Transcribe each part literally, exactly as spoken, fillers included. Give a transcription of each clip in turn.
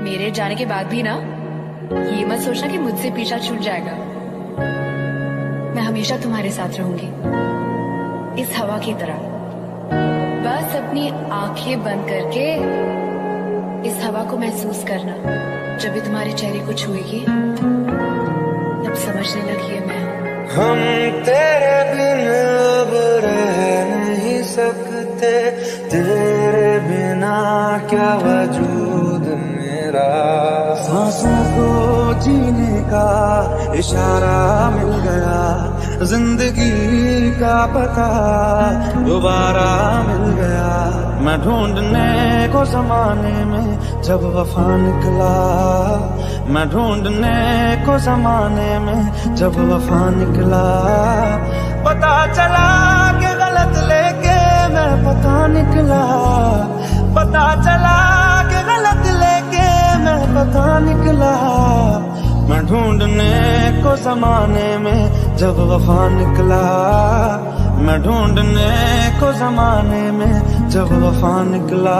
मेरे जाने के बाद भी ना ये मत सोचना कि मुझसे पीछा छूट जाएगा। मैं हमेशा तुम्हारे साथ रहूंगी, इस हवा की तरह। बस अपनी आंखें बंद करके इस हवा को महसूस करना। जब भी तुम्हारे चेहरे को छुएगी तब समझने लगी है मैं हम तेरे बिन अब रह नहीं सकते, तेरे बिना क्या वजूद मेरा। सांसों को जीने का इशारा मिल गया, जिंदगी का पता दोबारा मिल गया। मैं ढूंढने को जमाने में जब वफा निकला, मैं ढूंढने को जमाने में जब वफा निकला। पता चला कि गलत लेके मैं पता निकला, पता चला कि गलत लेके मैं पता निकला। मैं ढूंढने को जमाने में जब वफा निकला, मैं ढूंढने को जमाने में जब वफा निकला।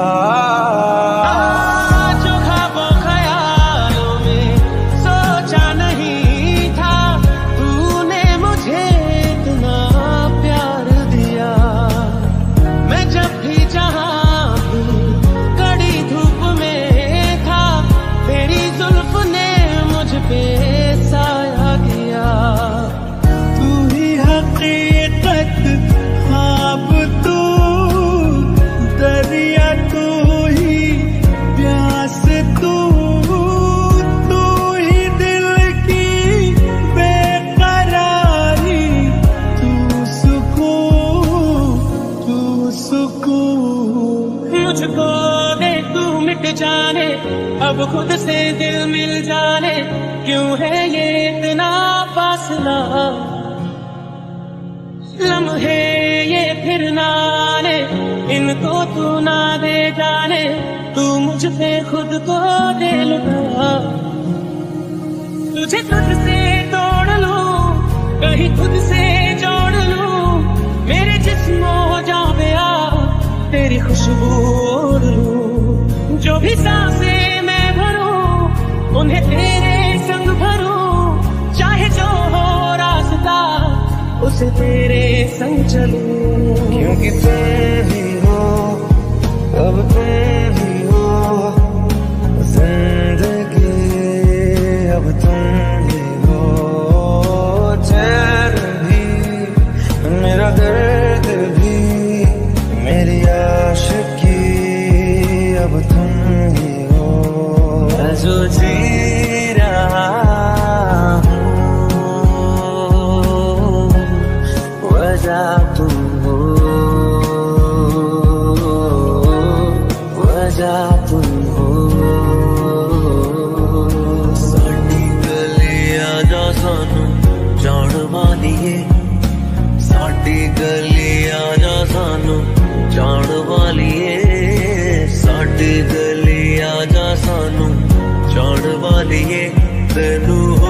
जो ख्वाबों ख्यालों में सोचा नहीं था, तूने मुझे इतना प्यार दिया। मैं जब भी जहाँ भी कड़ी धूप में था, तेरी जुल्फ ने मुझ पे साया किया। तू ही हकीकत, ख्वाब तू, दरिया तू ही, प्यास तू, तू ही दिल की बेकरारी। तू सुकून, तू सुकून। मुझको दे तू मिट जाने, अब खुद से दिल मिल जाने। क्यों है ये इतना फासला, लम्हे ये फिर ना आने, इनको तू ना दे जाने। तू मुझ पे खुद को दे लुटा, तुझे खुद से तोड़ लूं, कहीं खुद से जोड़ लूं। मेरे जिस्म हो जावे आ, तेरी खुशबू ओढ़ लूं। जो भी सांसें मैं भरूं, उन्हें तेरे संग भरूं। चाहे जो हो रास्ता, उसे तेरे संग चलूं। क्योंकि तुम ही हो, अब तुम ही हो जिंदगी, अब तुम ही हो। चैन भी, मेरा दर्द भी, मेरी आशिकी, अब तुम ही हो। जो जी रहा वजह तुम हो, वजह तुम हो। साडी गलियां जा सानू जान वालिए, साडी गलियां जा सानू जान वालिए, साडी गलियां जा सानू जान वालिए। तेनू हो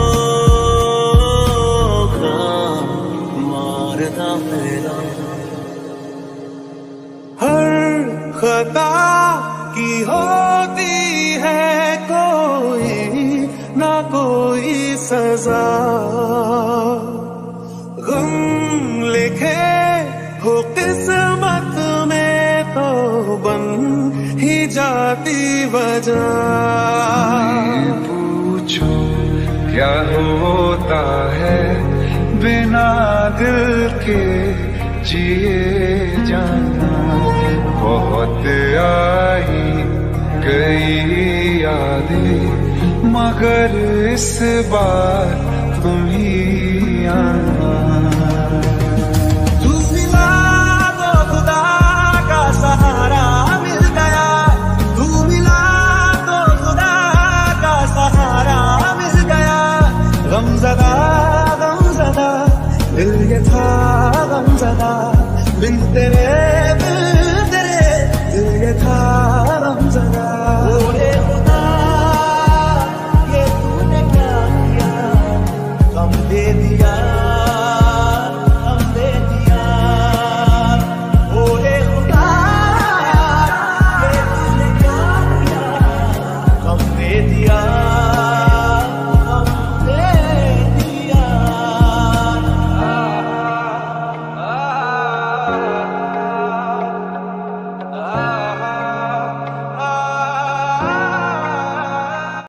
मारदा मेरा, हर खता की होती है कोई ना कोई सजा। गम लिखे हो किस्मत में तो बन ही जाती वजह। पूछो क्या होता है बिना दिल के जिए जाना। बहुत आई गई यादें, मगर इस बार तुम ही आना।